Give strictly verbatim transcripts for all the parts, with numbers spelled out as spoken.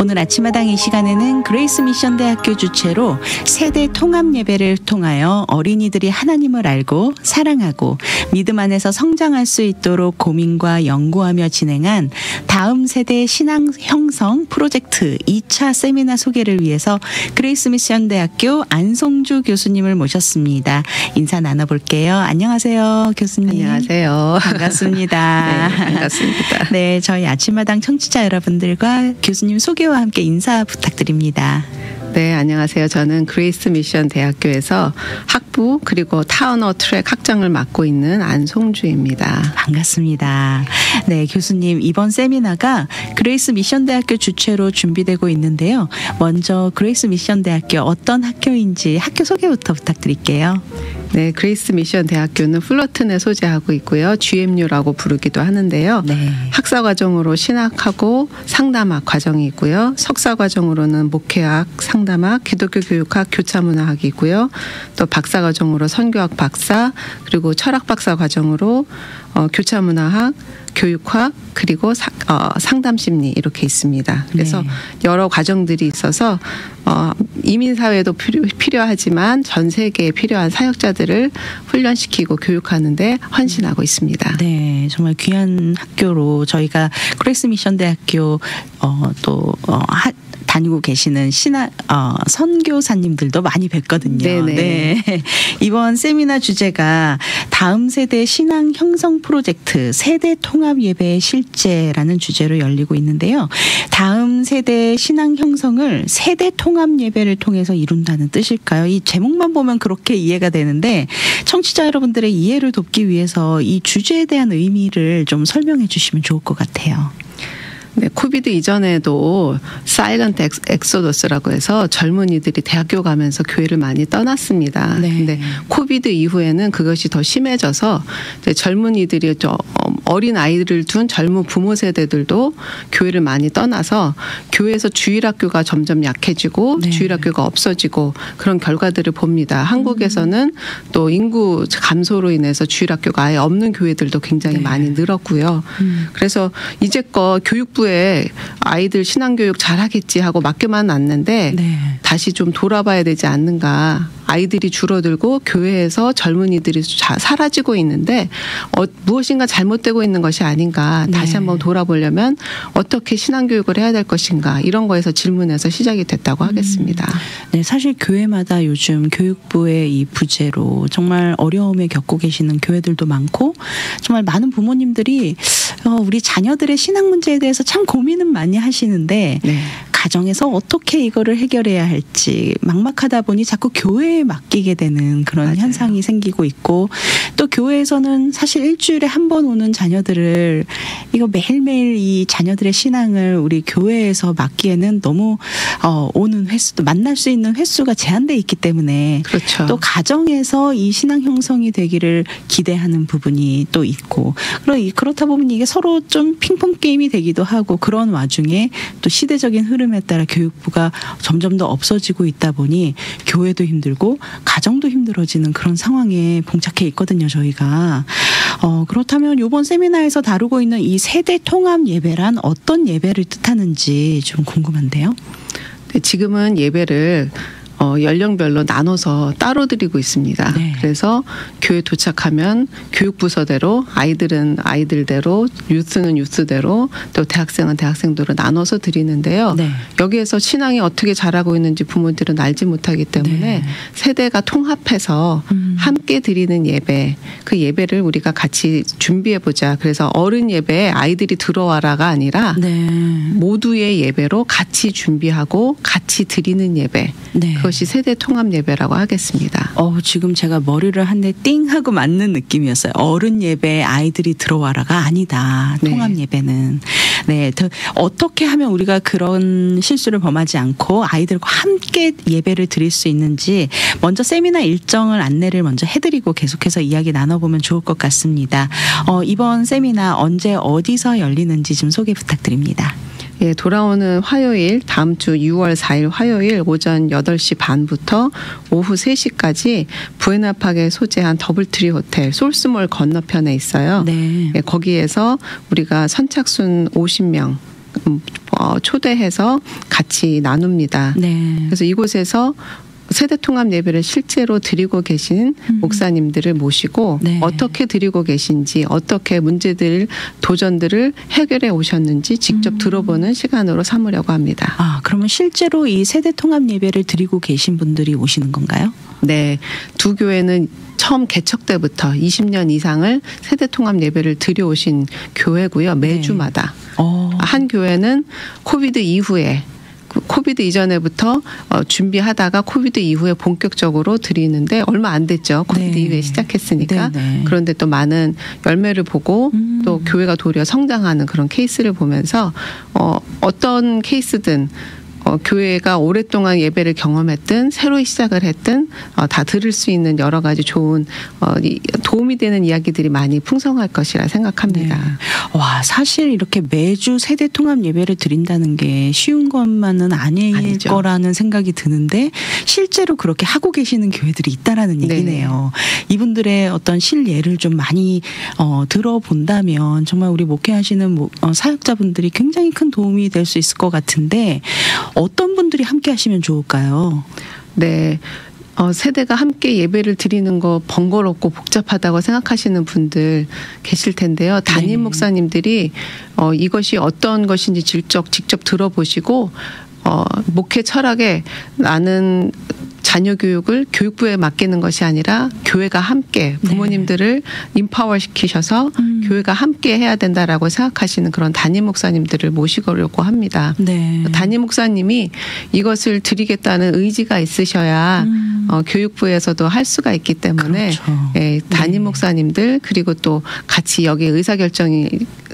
오늘 아침마당 이 시간에는 그레이스 미션 대학교 주최로 세대 통합 예배를 통하여 어린이들이 하나님을 알고 사랑하고 믿음 안에서 성장할 수 있도록 고민과 연구하며 진행한 다음 세대 신앙 형성 프로젝트 이 차 세미나 소개를 위해서 그레이스 미션 대학교 안송주 교수님을 모셨습니다. 인사 나눠볼게요. 안녕하세요, 교수님. 안녕하세요. 반갑습니다. 네, 반갑습니다. 네, 저희 아침마당 청취자 여러분들과 교수님 소개와 함께 인사 부탁드립니다. 네, 안녕하세요. 저는 그레이스 미션 대학교에서 학부 그리고 타운어 트랙 학장을 맡고 있는 안송주입니다. 반갑습니다. 네, 교수님 이번 세미나가 그레이스 미션 대학교 주최로 준비되고 있는데요. 먼저 그레이스 미션 대학교 어떤 학교인지 학교 소개부터 부탁드릴게요. 네, 그레이스 미션 대학교는 플러튼에 소재하고 있고요. 지엠유라고 부르기도 하는데요. 네. 학사 과정으로 신학하고 상담학 과정이 있고요. 석사 과정으로는 목회학, 상담학, 기독교 교육학, 교차문화학이 있고요. 또 박사 과정으로 선교학 박사, 그리고 철학 박사 과정으로 어, 교차문화학, 교육학, 그리고 사, 어, 상담심리 이렇게 있습니다. 그래서 네. 여러 과정들이 있어서 어, 이민사회도 필요, 필요하지만 전 세계에 필요한 사역자들을 훈련시키고 교육하는 데 헌신하고 있습니다. 네, 정말 귀한 학교로 저희가 그레이스 미션 대학교 어, 또 어, 하, 다니고 계시는 신학 어, 선교사님들도 많이 뵀거든요. 네네. 네. 이번 세미나 주제가 다음 세대 신앙 형성 프로젝트 세대 통합 예배의 실제라는 주제로 열리고 있는데요. 다음 세대 신앙 형성을 세대 통합 예배를 통해서 이룬다는 뜻일까요? 이 제목만 보면 그렇게 이해가 되는데 청취자 여러분들의 이해를 돕기 위해서 이 주제에 대한 의미를 좀 설명해 주시면 좋을 것 같아요. 네, 코비드 이전에도 사일런트 엑소더스라고 해서 젊은이들이 대학교 가면서 교회를 많이 떠났습니다. 네. 근데 코비드 이후에는 그것이 더 심해져서 젊은이들이 저 어린 아이들을 둔 젊은 부모 세대들도 교회를 많이 떠나서 교회에서 주일학교가 점점 약해지고 네. 주일학교가 없어지고 그런 결과들을 봅니다. 한국에서는 또 인구 감소로 인해서 주일학교가 아예 없는 교회들도 굉장히 네. 많이 늘었고요. 음. 그래서 이제껏 교육부 에 아이들 신앙교육 잘하겠지 하고 맡겨만 놨는데 네. 다시 좀 돌아봐야 되지 않는가. 아이들이 줄어들고 교회에서 젊은이들이 자, 사라지고 있는데 어, 무엇인가 잘못되고 있는 것이 아닌가. 다시 네. 한번 돌아보려면 어떻게 신앙교육을 해야 될 것인가. 이런 거에서 질문에서 시작이 됐다고 하겠습니다. 음. 네, 사실 교회마다 요즘 교육부의 이 부재로 정말 어려움에 겪고 계시는 교회들도 많고 정말 많은 부모님들이 어, 우리 자녀들의 신앙 문제에 대해서 참 고민은 많이 하시는데 네. 가정에서 어떻게 이거를 해결해야 할지 막막하다 보니 자꾸 교회에 맡기게 되는 그런 맞아요. 현상이 생기고 있고 또 교회에서는 사실 일주일에 한 번 오는 자녀들을 이거 매일매일 이 자녀들의 신앙을 우리 교회에서 맡기에는 너무 어, 오는 횟수도 만날 수 있는 횟수가 제한돼 있기 때문에 그렇죠. 또 가정에서 이 신앙 형성이 되기를 기대하는 부분이 또 있고 그렇다 보면 이게 서로 좀 핑퐁 게임이 되기도 하고 그런 와중에 또 시대적인 흐름에 따라 교육부가 점점 더 없어지고 있다 보니 교회도 힘들고 가정도 힘들어지는 그런 상황에 봉착해 있거든요, 저희가. 어, 그렇다면 이번 세미나에서 다루고 있는 이 세대 통합 예배란 어떤 예배를 뜻하는지 좀 궁금한데요. 네, 지금은 예배를 어, 연령별로 나눠서 따로 드리고 있습니다. 네. 그래서 교회 도착하면 교육부서대로 아이들은 아이들대로 유스는 유스대로 또 대학생은 대학생대로 나눠서 드리는데요. 네. 여기에서 신앙이 어떻게 자라고 있는지 부모들은 알지 못하기 때문에 네. 세대가 통합해서 음. 함께 드리는 예배, 그 예배를 우리가 같이 준비해보자. 그래서 어른 예배에 아이들이 들어와라가 아니라 네. 모두의 예배로 같이 준비하고 같이 드리는 예배. 네. 그것이 세대 통합 예배라고 하겠습니다. 어, 지금 제가 머리를 한 대 띵 하고 맞는 느낌이었어요. 어른 예배에 아이들이 들어와라가 아니다. 통합 네. 예배는. 네. 더 어떻게 하면 우리가 그런 실수를 범하지 않고 아이들과 함께 예배를 드릴 수 있는지 먼저 세미나 일정을 안내를 먼저 해드리고 계속해서 이야기 나눠보면 좋을 것 같습니다. 어, 이번 세미나 언제 어디서 열리는지 좀 소개 부탁드립니다. 예, 돌아오는 화요일 다음 주 유월 사일 화요일 오전 여덟 시 반부터 오후 세 시까지 부에나팍에 소재한 더블트리 호텔 솔스몰 건너편에 있어요. 네. 예, 거기에서 우리가 선착순 오십 명 어, 초대해서 같이 나눕니다. 네. 그래서 이곳에서 세대 통합 예배를 실제로 드리고 계신 음. 목사님들을 모시고 네. 어떻게 드리고 계신지 어떻게 문제들 도전들을 해결해 오셨는지 직접 음. 들어보는 시간으로 삼으려고 합니다. 아, 그러면 실제로 이 세대 통합 예배를 드리고 계신 분들이 오시는 건가요? 네, 두 교회는 처음 개척 때부터 이십 년 이상을 세대 통합 예배를 드려오신 교회고요. 매주마다. 네. 어. 한 교회는 코비드 이후에 코비드 이전에부터 준비하다가 코비드 이후에 본격적으로 드리는데 얼마 안 됐죠. 코비드 네. 이후에 시작했으니까. 네네. 그런데 또 많은 열매를 보고 음. 또 교회가 도리어 성장하는 그런 케이스를 보면서 어, 어떤 케이스든 어, 교회가 오랫동안 예배를 경험했든 새로 시작을 했든 어, 다 들을 수 있는 여러 가지 좋은 어, 이, 도움이 되는 이야기들이 많이 풍성할 것이라 생각합니다. 네. 와, 사실 이렇게 매주 세대 통합 예배를 드린다는 게 쉬운 것만은 아닐 아니죠. 거라는 생각이 드는데 실제로 그렇게 하고 계시는 교회들이 있다라는 얘기네요. 이분들의 어떤 실예를 좀 많이 어, 들어본다면 정말 우리 목회하시는 모, 어, 사역자분들이 굉장히 큰 도움이 될 수 있을 것 같은데 어떤 분들이 함께 하시면 좋을까요? 네. 어, 세대가 함께 예배를 드리는 거 번거롭고 복잡하다고 생각하시는 분들 계실 텐데요. 담임 네. 목사님들이 어, 이것이 어떤 것인지 직접 직접 들어보시고 어, 목회 철학에 나는 자녀 교육을 교육부에 맡기는 것이 아니라 교회가 함께 부모님들을 인파워 시키셔서 음. 교회가 함께 해야 된다라고 생각하시는 그런 담임 목사님들을 모시려고 합니다. 네. 담임 목사님이 이것을 드리겠다는 의지가 있으셔야 음. 어, 교육부에서도 할 수가 있기 때문에 그렇죠. 예, 담임 네. 목사님들 그리고 또 같이 여기 의사결정이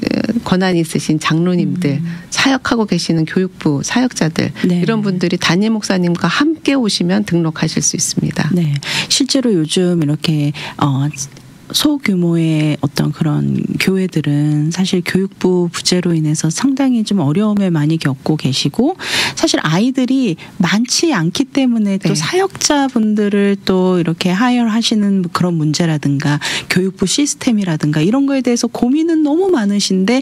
권한이 있으신 장로님들 음. 사역하고 계시는 교육부 사역자들 네. 이런 분들이 담임 목사님과 함께 오시면 등록하실 수 있습니다. 네. 실제로 요즘 이렇게 어 소규모의 어떤 그런 교회들은 사실 교육부 부재로 인해서 상당히 좀 어려움을 많이 겪고 계시고 사실 아이들이 많지 않기 때문에 또 네. 사역자분들을 또 이렇게 하혈하시는 그런 문제라든가 교육부 시스템이라든가 이런 거에 대해서 고민은 너무 많으신데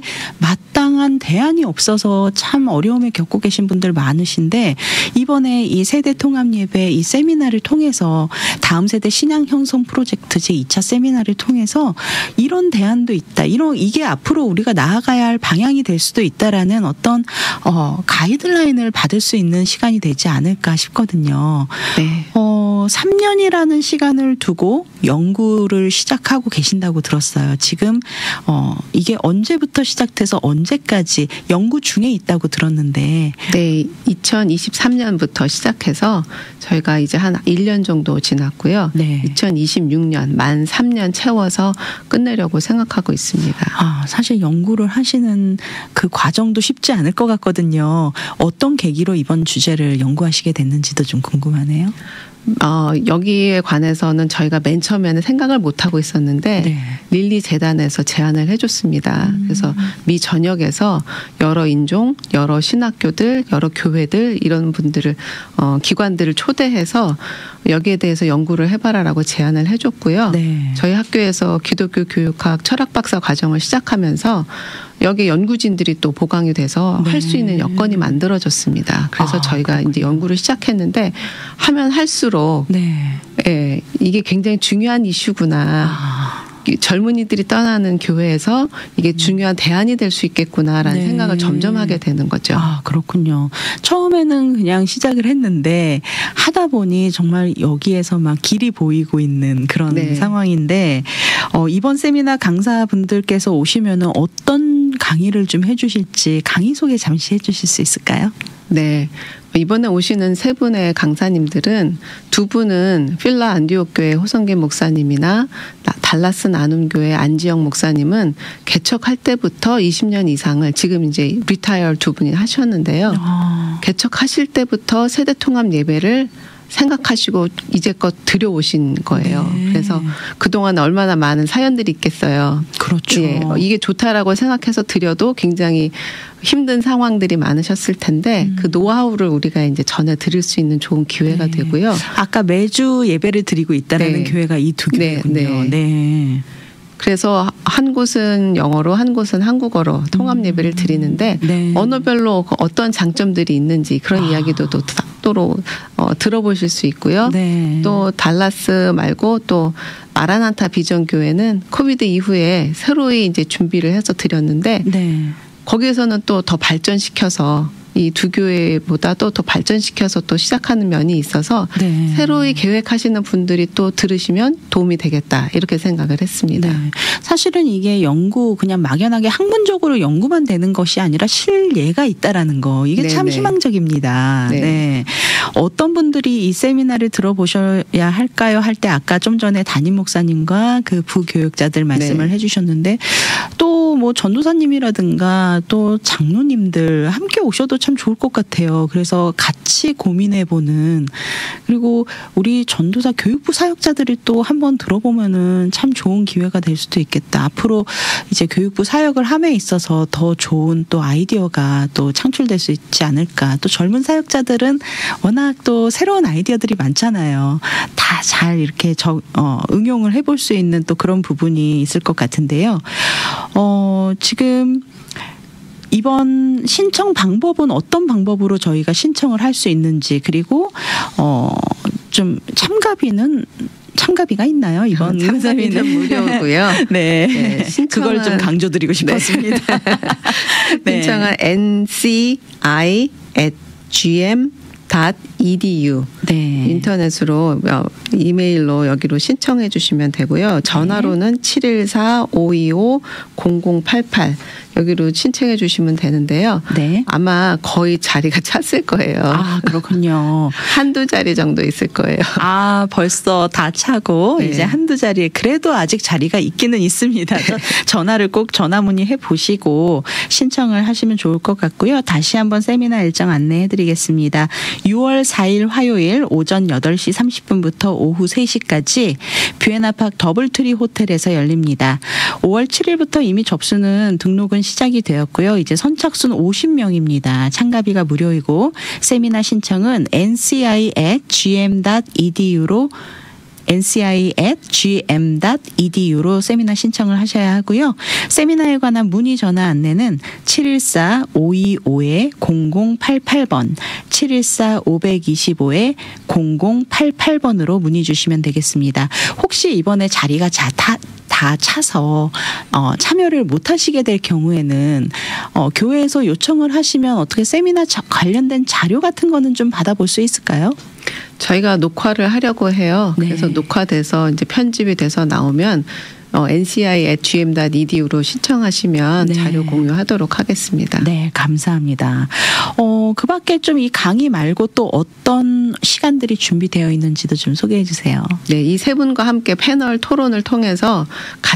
마땅한 대안이 없어서 참 어려움을 겪고 계신 분들 많으신데 이번에 이 세대 통합 예배 이 세미나를 통해서 다음 세대 신앙 형성 프로젝트 제이 차 세미나를 통해서 이런 대안도 있다. 이런 이게 앞으로 우리가 나아가야 할 방향이 될 수도 있다라는 어떤 어, 가이드라인을 받을 수 있는 시간이 되지 않을까 싶거든요. 네. 어, 삼 년이라는 시간을 두고 연구를 시작하고 계신다고 들었어요. 지금 어, 이게 언제부터 시작돼서 언제까지 연구 중에 있다고 들었는데 네, 이천이십삼 년부터 시작해서 저희가 이제 한 일 년 정도 지났고요. 네. 이천이십육 년 만 삼 년 채워서 끝내려고 생각하고 있습니다. 아, 사실 연구를 하시는 그 과정도 쉽지 않을 것 같거든요. 어떤 계기로 이번 주제를 연구하시게 됐는지도 좀 궁금하네요. 어, 여기에 관해서는 저희가 맨 처음에는 생각을 못 하고 있었는데 네. 릴리 재단에서 제안을 해줬습니다. 음. 그래서 미 전역에서 여러 인종, 여러 신학교들, 여러 교회들 이런 분들을 어, 기관들을 초대해서 여기에 대해서 연구를 해봐라라고 제안을 해줬고요. 네. 저희 학교에서 기독교 교육학 철학박사 과정을 시작하면서 여기 연구진들이 또 보강이 돼서 네. 할 수 있는 여건이 만들어졌습니다. 그래서 아, 저희가 그렇군요. 이제 연구를 시작했는데 하면 할수록 네. 예, 이게 굉장히 중요한 이슈구나. 아. 젊은이들이 떠나는 교회에서 이게 중요한 대안이 될 수 있겠구나라는 네. 생각을 점점 하게 되는 거죠. 아, 그렇군요. 처음에는 그냥 시작을 했는데 하다 보니 정말 여기에서 막 길이 보이고 있는 그런 네. 상황인데 어, 이번 세미나 강사분들께서 오시면은 어떤 강의를 좀 해주실지 강의 소개 잠시 해주실 수 있을까요? 네. 이번에 오시는 세 분의 강사님들은 두 분은 필라 안디옥 교회 호성계 목사님이나 달라스 나눔교회 안지영 목사님은 개척할 때부터 이십 년 이상을 지금 이제 리타이어 두 분이 하셨는데요. 아. 개척하실 때부터 세대 통합 예배를 생각하시고 이제껏 들여오신 거예요. 네. 그래서 그동안 얼마나 많은 사연들이 있겠어요. 그렇죠. 예, 이게 좋다라고 생각해서 드려도 굉장히 힘든 상황들이 많으셨을 텐데 음. 그 노하우를 우리가 이제 전해 드릴 수 있는 좋은 기회가 네. 되고요. 아까 매주 예배를 드리고 있다라는 네. 교회가 이 두 네, 교회군요. 네. 네. 그래서 한 곳은 영어로 한 곳은 한국어로 통합 예배를 드리는데 네. 언어별로 어떤 장점들이 있는지 그런 아. 이야기도 또 또로 어, 들어보실 수 있고요. 네. 또 달라스 말고 또 마라나타 비전교회는 코비드 이후에 새로이 이제 준비를 해서 드렸는데 네. 거기에서는 또 더 발전시켜서 이 두 교회보다 또 더 발전시켜서 또 시작하는 면이 있어서 네. 새로이 계획하시는 분들이 또 들으시면 도움이 되겠다 이렇게 생각을 했습니다. 네. 사실은 이게 연구 그냥 막연하게 학문적으로 연구만 되는 것이 아니라 실예가 있다라는 거 이게 참 네네. 희망적입니다. 네. 네. 어떤 분들이 이 세미나를 들어보셔야 할까요? 할 때 아까 좀 전에 담임 목사님과 그 부교육자들 말씀을 네. 해주셨는데 또 뭐 전도사님이라든가 또 장로님들 함께 오셔도 참 좋을 것 같아요. 그래서 같이 고민해보는 그리고 우리 전도사 교육부 사역자들이 또 한번 들어보면은 참 좋은 기회가 될 수도 있겠다. 앞으로 이제 교육부 사역을 함에 있어서 더 좋은 또 아이디어가 또 창출될 수 있지 않을까. 또 젊은 사역자들은 워낙 또 새로운 아이디어들이 많잖아요. 다 잘 이렇게 저, 어, 응용을 해볼 수 있는 또 그런 부분이 있을 것 같은데요. 어, 지금 이번 신청 방법은 어떤 방법으로 저희가 신청을 할 수 있는지 그리고 어, 좀 참가비는 참가비가 있나요? 이번 참가비는 무료고요. 네, 네 그걸 좀 강조드리고 싶었습니다. 네. 신청은 엔 씨 아이 앳 지 엠 닷 이 디 유 네. 인터넷으로 이메일로 여기로 신청해 주시면 되고요. 전화로는 네. 칠일사 오이오 공공팔팔 여기로 신청해 주시면 되는데요. 네. 아마 거의 자리가 찼을 거예요. 아, 그렇군요. 한두 자리 정도 있을 거예요. 아, 벌써 다 차고 네. 이제 한두 자리에 그래도 아직 자리가 있기는 있습니다. 전화를 꼭 전화 문의해 보시고 신청을 하시면 좋을 것 같고요. 다시 한번 세미나 일정 안내해 드리겠습니다. 유월 사일 화요일 오전 여덟 시 삼십 분부터 오후 세 시까지 뷰앤아팍 더블트리 호텔에서 열립니다. 오월 칠일부터 이미 접수는 등록은 시작이 되었고요. 이제 선착순 오십 명입니다. 참가비가 무료이고 세미나 신청은 엔 씨 아이 앳 지 엠 닷 이 디 유로 엔 씨 아이 앳 지 엠 닷 이 디 유로 세미나 신청을 하셔야 하고요. 세미나에 관한 문의 전화 안내는 칠일사 오이오 공공팔팔 번 칠일사 오이오 공공팔팔 번으로 문의 주시면 되겠습니다. 혹시 이번에 자리가 자, 다, 다 차서 어, 참여를 못 하시게 될 경우에는 어, 교회에서 요청을 하시면 어떻게 세미나 자, 관련된 자료 같은 거는 좀 받아볼 수 있을까요? 저희가 녹화를 하려고 해요. 네. 그래서 녹화돼서 이제 편집이 돼서 나오면 어, 엔 씨 아이 앳 지 엠 닷 이 디 유로 신청하시면 네. 자료 공유하도록 하겠습니다. 네, 감사합니다. 어, 그 밖에 좀 이 강의 말고 또 어떤 시간들이 준비되어 있는지도 좀 소개해 주세요. 네, 이 세 분과 함께 패널 토론을 통해서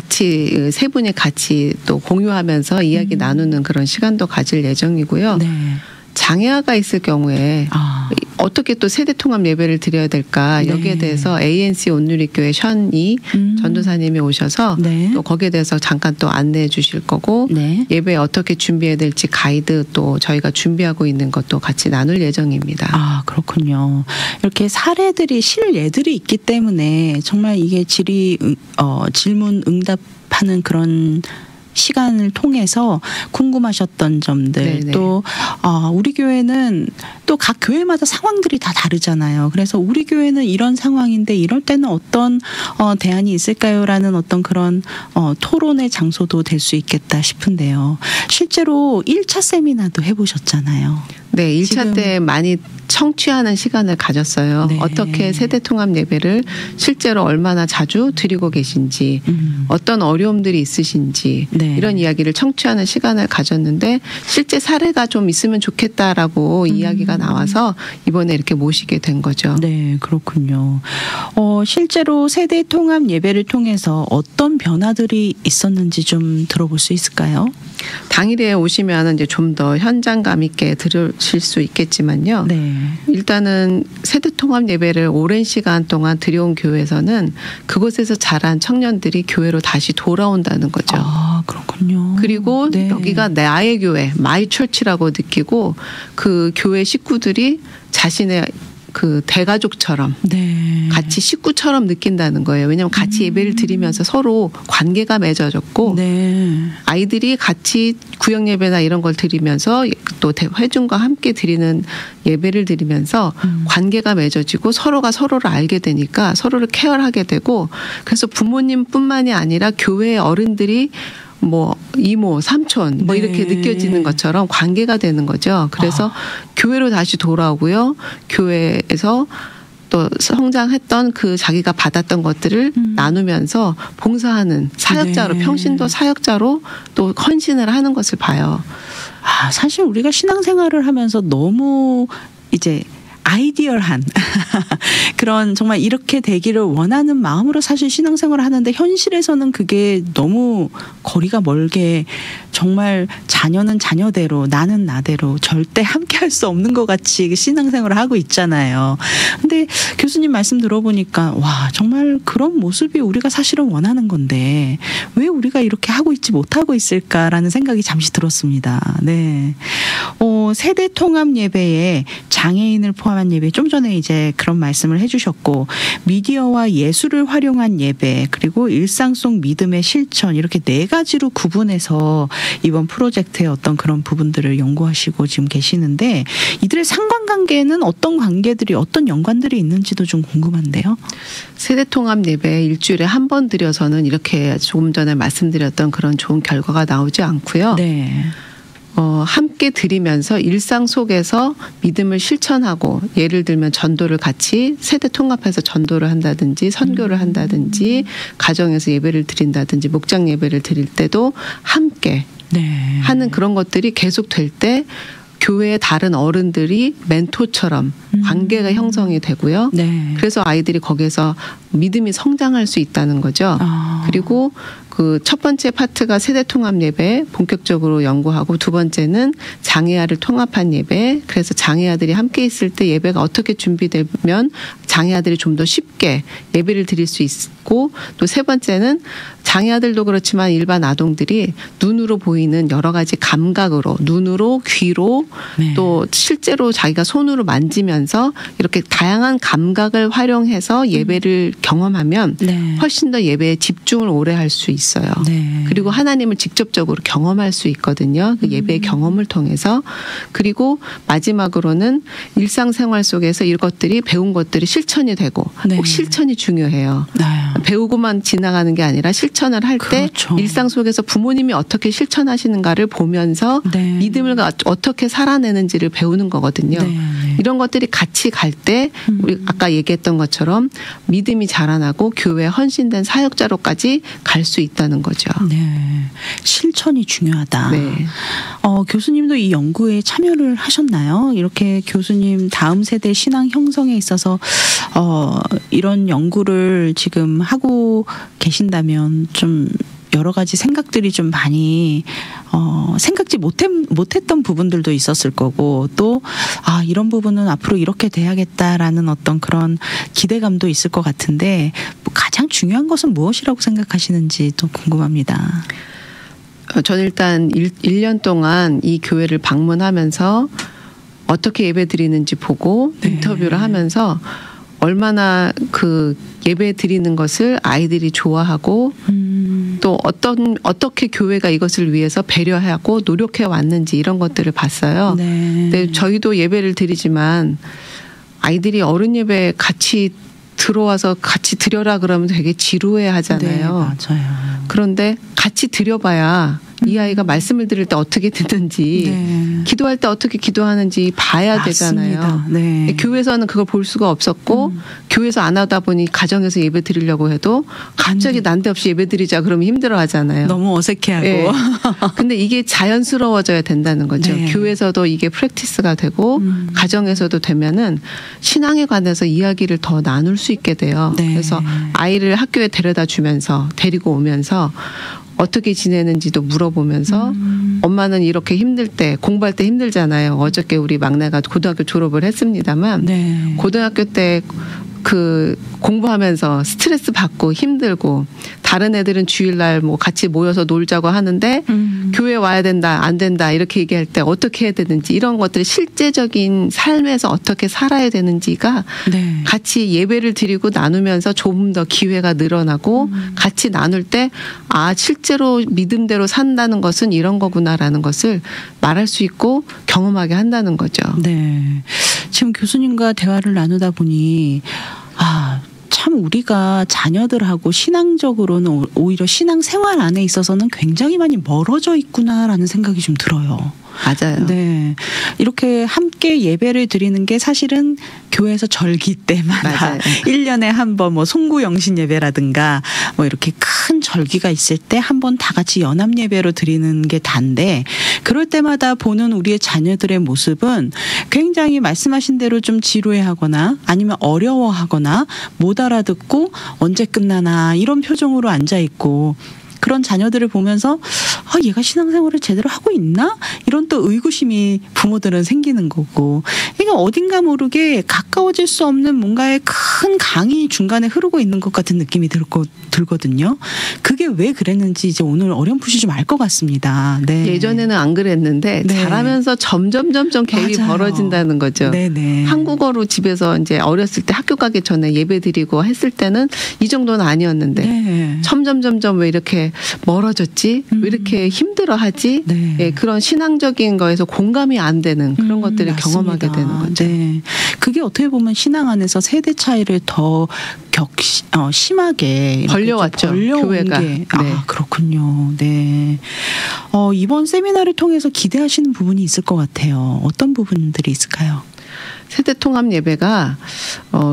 같이 세 분이 같이 또 공유하면서 이야기 음. 나누는 그런 시간도 가질 예정이고요. 네. 장애아가 있을 경우에 아. 어떻게 또 세대통합 예배를 드려야 될까 네. 여기에 대해서 에이엔씨 온누리교회 션이 음. 전도사님이 오셔서 네. 또 거기에 대해서 잠깐 또 안내해 주실 거고 네. 예배 어떻게 준비해야 될지 가이드 또 저희가 준비하고 있는 것도 같이 나눌 예정입니다. 아, 그렇군요. 이렇게 사례들이 실예들이 있기 때문에 정말 이게 질의 어, 질문 응답하는 그런 시간을 통해서 궁금하셨던 점들 네네. 또 어, 우리 교회는 또 각 교회마다 상황들이 다 다르잖아요. 그래서 우리 교회는 이런 상황인데 이럴 때는 어떤 어, 대안이 있을까요?라는 어떤 그런 어, 토론의 장소도 될 수 있겠다 싶은데요. 실제로 일 차 세미나도 해보셨잖아요. 네, 일 차 때 많이 청취하는 시간을 가졌어요. 네. 어떻게 세대통합 예배를 실제로 얼마나 자주 드리고 계신지 음. 어떤 어려움들이 있으신지 네. 이런 이야기를 청취하는 시간을 가졌는데 실제 사례가 좀 있으면 좋겠다라고 음. 이야기가 나와서 이번에 이렇게 모시게 된 거죠. 네, 그렇군요. 어, 실제로 세대통합 예배를 통해서 어떤 변화들이 있었는지 좀 들어볼 수 있을까요? 당일에 오시면 이제 좀 더 현장감 있게 들으실 수 있겠지만요. 네. 일단은 세대통합 예배를 오랜 시간 동안 드려온 교회에서는 그곳에서 자란 청년들이 교회로 다시 돌아온다는 거죠. 아, 그렇군요. 그리고 네. 여기가 나의 교회, 마이 철치라고 느끼고 그 교회 식구들이 자신의 그 대가족처럼 네. 같이 식구처럼 느낀다는 거예요. 왜냐하면 같이 예배를 드리면서 서로 관계가 맺어졌고 네. 아이들이 같이 구역 예배나 이런 걸 드리면서 또 회중과 함께 드리는 예배를 드리면서 음. 관계가 맺어지고 서로가 서로를 알게 되니까 서로를 케어하게 되고 그래서 부모님뿐만이 아니라 교회의 어른들이 뭐 이모, 삼촌 뭐 네. 이렇게 느껴지는 것처럼 관계가 되는 거죠. 그래서 아. 교회로 다시 돌아오고요. 교회에서 또 성장했던 그 자기가 받았던 것들을 음. 나누면서 봉사하는 사역자로 네. 평신도 사역자로 또 헌신을 하는 것을 봐요. 아, 사실 우리가 신앙생활을 하면서 너무 이제 아이디얼한 그런 정말 이렇게 되기를 원하는 마음으로 사실 신앙생활을 하는데 현실에서는 그게 너무 거리가 멀게 정말 자녀는 자녀대로 나는 나대로 절대 함께 할 수 없는 것 같이 신앙생활을 하고 있잖아요. 근데 교수님 말씀 들어보니까 와 정말 그런 모습이 우리가 사실은 원하는 건데 왜 우리가 이렇게 하고 있지 못하고 있을까라는 생각이 잠시 들었습니다. 네. 어, 세대 통합 예배에 장애인을 포함한 예배 좀 전에 이제 그런 말씀을 해주셨고 미디어와 예술을 활용한 예배 그리고 일상 속 믿음의 실천 이렇게 네 가지로 구분해서 이번 프로젝트의 어떤 그런 부분들을 연구하시고 지금 계시는데 이들의 상관관계는 어떤 관계들이 어떤 연관들이 있는지도 좀 궁금한데요. 세대통합 예배 일주일에 한 번 드려서는 이렇게 조금 전에 말씀드렸던 그런 좋은 결과가 나오지 않고요. 네. 어, 함께 드리면서 일상 속에서 믿음을 실천하고 예를 들면 전도를 같이 세대 통합해서 전도를 한다든지 선교를 한다든지 가정에서 예배를 드린다든지 목장 예배를 드릴 때도 함께 네. 하는 그런 것들이 계속 될 때 교회의 다른 어른들이 멘토처럼 음. 관계가 형성이 되고요. 네. 그래서 아이들이 거기에서 믿음이 성장할 수 있다는 거죠. 아. 그리고 그 첫 번째 파트가 세대 통합 예배 본격적으로 연구하고 두 번째는 장애아를 통합한 예배. 그래서 장애아들이 함께 있을 때 예배가 어떻게 준비되면 장애아들이 좀 더 쉽게 예배를 드릴 수 있고 또 세 번째는 장애아들도 그렇지만 일반 아동들이 눈으로 보이는 여러 가지 감각으로 눈으로 귀로 네. 또 실제로 자기가 손으로 만지면서 이렇게 다양한 감각을 활용해서 예배를 음. 경험하면 네. 훨씬 더 예배에 집중을 오래 할 수 있어요. 네. 그리고 하나님을 직접적으로 경험할 수 있거든요. 그 예배의 음. 경험을 통해서. 그리고 마지막으로는 일상생활 속에서 이것들이 배운 것들이 실천이 되고 네. 꼭 실천이 중요해요. 네. 배우고만 지나가는 게 아니라 실천을 할 때 그렇죠. 일상 속에서 부모님이 어떻게 실천하시는가를 보면서 네. 믿음을 어떻게 살아내는지를 배우는 거거든요. 네. 이런 것들이 같이 갈 때 우리 아까 얘기했던 것처럼 믿음이 자라나고 교회에 헌신된 사역자로까지 갈 수 있다는 거죠. 네. 실천이 중요하다. 네. 어, 교수님도 이 연구에 참여를 하셨나요? 이렇게 교수님 다음 세대 신앙 형성에 있어서 어, 이런 연구를 지금 하고 계신다면 좀 여러 가지 생각들이 좀 많이 어, 생각지 못했, 못했던 부분들도 있었을 거고 또 아, 이런 부분은 앞으로 이렇게 돼야겠다라는 어떤 그런 기대감도 있을 것 같은데 뭐 가장 중요한 것은 무엇이라고 생각하시는지 또 궁금합니다. 저는 일단 일 년 동안 이 교회를 방문하면서 어떻게 예배 드리는지 보고 네. 인터뷰를 하면서 얼마나 그 예배 드리는 것을 아이들이 좋아하고 음. 또 어떤 어떻게 교회가 이것을 위해서 배려하고 노력해 왔는지 이런 것들을 봤어요. 네. 근데 저희도 예배를 드리지만 아이들이 어른 예배 같이 들어와서 같이 드려라 그러면 되게 지루해 하잖아요. 네, 맞아요. 그런데 같이 드려봐야 이 아이가 말씀을 들을 때 어떻게 듣는지 네. 기도할 때 어떻게 기도하는지 봐야 맞습니다. 되잖아요. 네. 교회에서는 그걸 볼 수가 없었고 음. 교회에서 안 하다 보니 가정에서 예배 드리려고 해도 갑자기 난데없이 예배 드리자 그러면 힘들어하잖아요. 너무 어색해하고. 네. 근데 이게 자연스러워져야 된다는 거죠. 네. 교회에서도 이게 프랙티스가 되고 음. 가정에서도 되면은 신앙에 관해서 이야기를 더 나눌 수 있게 돼요. 네. 그래서 아이를 학교에 데려다 주면서 데리고 오면서 어떻게 지내는지도 물어보면서 음. 엄마는 이렇게 힘들 때 공부할 때 힘들잖아요. 어저께 우리 막내가 고등학교 졸업을 했습니다만 네. 고등학교 때 그 공부하면서 스트레스 받고 힘들고 다른 애들은 주일날 뭐 같이 모여서 놀자고 하는데 음. 교회 와야 된다 안 된다 이렇게 얘기할 때 어떻게 해야 되는지 이런 것들이 실제적인 삶에서 어떻게 살아야 되는지가 네. 같이 예배를 드리고 나누면서 조금 더 기회가 늘어나고 음. 같이 나눌 때 아 실제로 믿음대로 산다는 것은 이런 거구나라는 것을 말할 수 있고 경험하게 한다는 거죠. 네. 지금 교수님과 대화를 나누다 보니 아, 참 우리가 자녀들하고 신앙적으로는 오히려 신앙생활 안에 있어서는 굉장히 많이 멀어져 있구나라는 생각이 좀 들어요. 맞아요. 네. 이렇게 함께 예배를 드리는 게 사실은 교회에서 절기 때마다 일 년에 한 번 뭐 송구영신 예배라든가 뭐 이렇게 큰 절기가 있을 때 한 번 다 같이 연합 예배로 드리는 게 단데 그럴 때마다 보는 우리의 자녀들의 모습은 굉장히 말씀하신 대로 좀 지루해하거나 아니면 어려워하거나 못 알아듣고 언제 끝나나 이런 표정으로 앉아 있고 그런 자녀들을 보면서 아, 얘가 신앙생활을 제대로 하고 있나? 이런 또 의구심이 부모들은 생기는 거고 이게 어딘가 모르게 가까워질 수 없는 뭔가의 큰 강이 중간에 흐르고 있는 것 같은 느낌이 들고, 들거든요. 그게 왜 그랬는지 이제 오늘 어렴풋이 좀 알 것 같습니다. 네. 예전에는 안 그랬는데 네. 자라면서 점점 점점 갭이 맞아요. 벌어진다는 거죠. 네네. 한국어로 집에서 이제 어렸을 때 학교 가기 전에 예배 드리고 했을 때는 이 정도는 아니었는데 네. 점점 점점 왜 이렇게 멀어졌지? 음. 왜 이렇게 힘들어하지? 네. 예, 그런 신앙적인 거에서 공감이 안 되는 그런 음, 것들을 맞습니다. 경험하게 되는 거죠. 네. 그게 어떻게 보면 신앙 안에서 세대 차이를 더 격시, 어, 심하게 벌려왔죠. 교회가. 게. 아, 네. 그렇군요. 네. 어, 이번 세미나를 통해서 기대하시는 부분이 있을 것 같아요. 어떤 부분들이 있을까요? 세대 통합 예배가 어,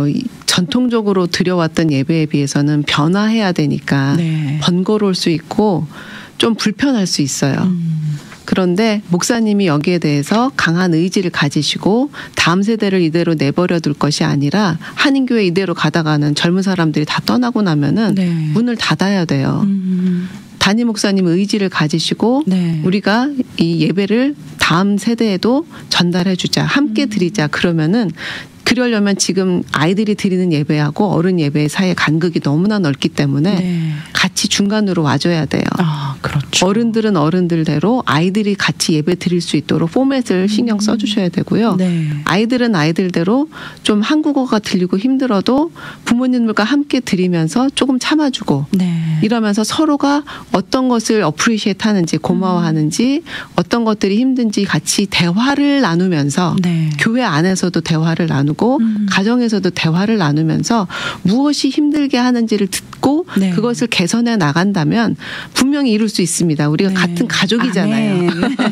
전통적으로 드려왔던 예배에 비해서는 변화해야 되니까 네. 번거로울 수 있고 좀 불편할 수 있어요. 음. 그런데 목사님이 여기에 대해서 강한 의지를 가지시고 다음 세대를 이대로 내버려 둘 것이 아니라 한인교회 이대로 가다가는 젊은 사람들이 다 떠나고 나면은 네. 문을 닫아야 돼요. 음. 담임 목사님 의지를 가지시고 네. 우리가 이 예배를 다음 세대에도 전달해 주자. 함께 드리자. 그러면은 그러려면 지금 아이들이 드리는 예배하고 어른 예배 사이의 간극이 너무나 넓기 때문에 네. 같이 중간으로 와줘야 돼요. 아, 그렇죠. 어른들은 어른들대로 아이들이 같이 예배 드릴 수 있도록 포맷을 신경 써주셔야 되고요. 네. 아이들은 아이들대로 좀 한국어가 들리고 힘들어도 부모님들과 함께 드리면서 조금 참아주고 네. 이러면서 서로가 어떤 것을 어프리시에이트 하는지 고마워하는지 음. 어떤 것들이 힘든지 같이 대화를 나누면서 네. 교회 안에서도 대화를 나누고 음. 가정에서도 대화를 나누면서 무엇이 힘들게 하는지를 듣고 네. 그것을 개선해 나간다면 분명히 이룰 수 있습니다. 우리가 네. 같은 가족이잖아요.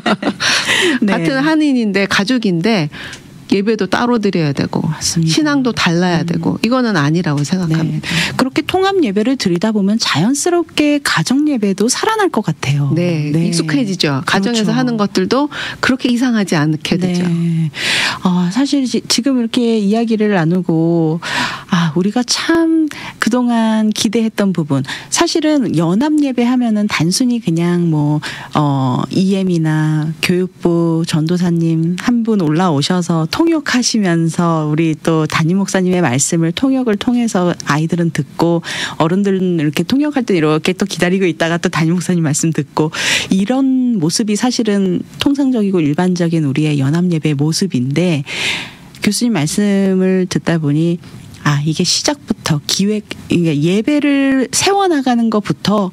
네. 같은 한인인데 가족인데 예배도 따로 드려야 되고 맞습니다. 신앙도 달라야 음. 되고 이거는 아니라고 생각합니다. 네. 그렇게 통합 예배를 드리다 보면 자연스럽게 가정 예배도 살아날 것 같아요. 네, 네. 익숙해지죠. 가정에서 그렇죠. 하는 것들도 그렇게 이상하지 않게 되죠. 네. 어, 사실 지금 이렇게 이야기를 나누고 아 우리가 참 그동안 기대했던 부분 사실은 연합 예배 하면은 단순히 그냥 뭐 어, 이엠이나 교육부 전도사님 한 분 올라오셔서 통역하시면서 우리 또 담임 목사님의 말씀을 통역을 통해서 아이들은 듣고 어른들은 이렇게 통역할 때 이렇게 또 기다리고 있다가 또 담임 목사님 말씀 듣고 이런 모습이 사실은 통상적이고 일반적인 우리의 연합 예배의 모습인데 교수님 말씀을 듣다 보니 아 이게 시작부터 기획 이게 예배를 세워나가는 것부터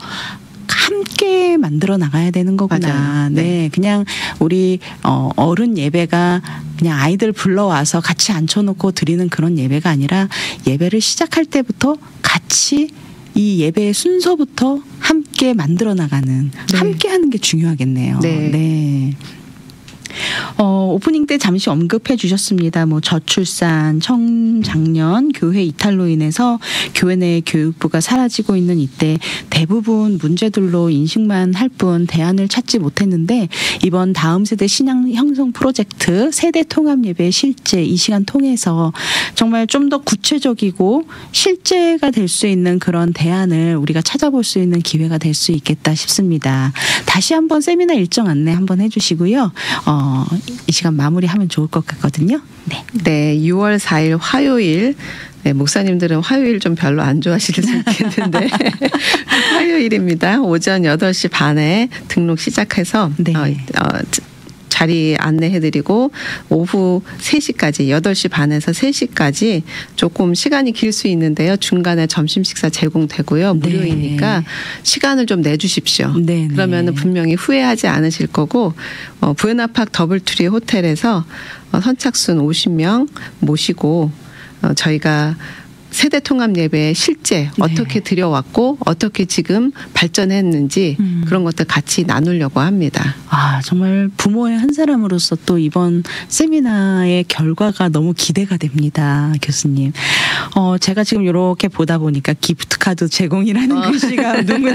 함께 만들어 나가야 되는 거구나. 네. 네, 그냥 우리 어, 어른 예배가 그냥 아이들 불러와서 같이 앉혀놓고 드리는 그런 예배가 아니라 예배를 시작할 때부터 같이 이 예배의 순서부터 함께 만들어 나가는 네. 함께 하는 게 중요하겠네요. 네. 네. 어, 오프닝 때 잠시 언급해 주셨습니다. 뭐 저출산, 청장년, 교회 이탈로 인해서 교회 내 교육부가 사라지고 있는 이때 대부분 문제들로 인식만 할 뿐 대안을 찾지 못했는데 이번 다음 세대 신앙 형성 프로젝트 세대 통합 예배 실제 이 시간 통해서 정말 좀 더 구체적이고 실제가 될 수 있는 그런 대안을 우리가 찾아볼 수 있는 기회가 될 수 있겠다 싶습니다. 다시 한번 세미나 일정 안내 한번 해주시고요. 어, 이 시간 마무리하면 좋을 것 같거든요. 네. 네, 유월 사일 화요일 네, 목사님들은 화요일 좀 별로 안 좋아하실 수 있겠는데 화요일입니다. 오전 여덟 시 반에 등록 시작해서 네. 어, 어, 자리 안내해드리고 오후 세 시까지 여덟 시 반에서 세 시까지 조금 시간이 길 수 있는데요. 중간에 점심 식사 제공되고요. 무료이니까 네. 시간을 좀 내주십시오. 네, 그러면 분명히 후회하지 않으실 거고 어, 부에나팍 더블트리 호텔에서 어, 선착순 오십 명 모시고 어, 저희가 세대 통합 예배에 실제 네. 어떻게 드려왔고 어떻게 지금 발전했는지 음. 그런 것들 같이 나누려고 합니다. 아, 정말 부모의 한 사람으로서 또 이번 세미나의 결과가 너무 기대가 됩니다, 교수님. 어, 제가 지금 이렇게 보다 보니까 기프트 카드 제공이라는 어. 글씨가 눈에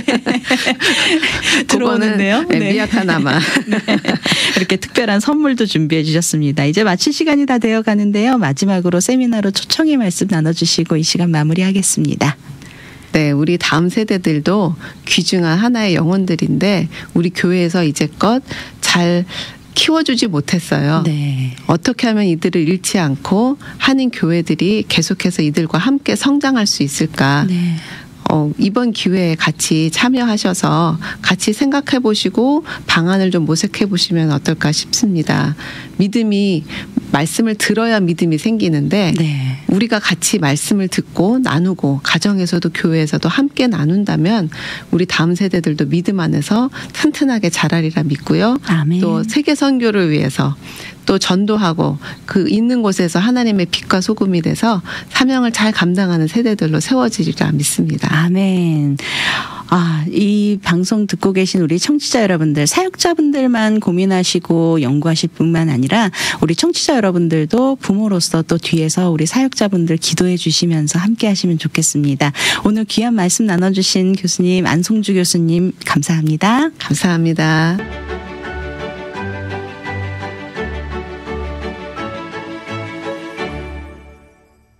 들어오는데요. 네, 네. 미약하나마. 네. 이렇게 특별한 선물도 준비해 주셨습니다. 이제 마칠 시간이 다 되어 가는데요. 마지막으로 세미나로 초청의 말씀 나눠주시고 이 시간 마무리하겠습니다. 네, 우리 다음 세대들도 귀중한 하나의 영혼들인데 우리 교회에서 이제껏 잘 키워주지 못했어요. 네. 어떻게 하면 이들을 잃지 않고 한인 교회들이 계속해서 이들과 함께 성장할 수 있을까? 네. 어, 이번 기회에 같이 참여하셔서 같이 생각해 보시고 방안을 좀 모색해 보시면 어떨까 싶습니다. 믿음이 말씀을 들어야 믿음이 생기는데 네. 우리가 같이 말씀을 듣고 나누고 가정에서도 교회에서도 함께 나눈다면 우리 다음 세대들도 믿음 안에서 튼튼하게 자라리라 믿고요. 아멘. 또 세계 선교를 위해서 또 전도하고 그 있는 곳에서 하나님의 빛과 소금이 돼서 사명을 잘 감당하는 세대들로 세워지리라 믿습니다. 아멘. 아, 이 방송 듣고 계신 우리 청취자 여러분들, 사역자분들만 고민하시고 연구하실 뿐만 아니라 우리 청취자 여러분들도 부모로서 또 뒤에서 우리 사역자분들 기도해 주시면서 함께 하시면 좋겠습니다. 오늘 귀한 말씀 나눠주신 교수님, 안송주 교수님 감사합니다. 감사합니다.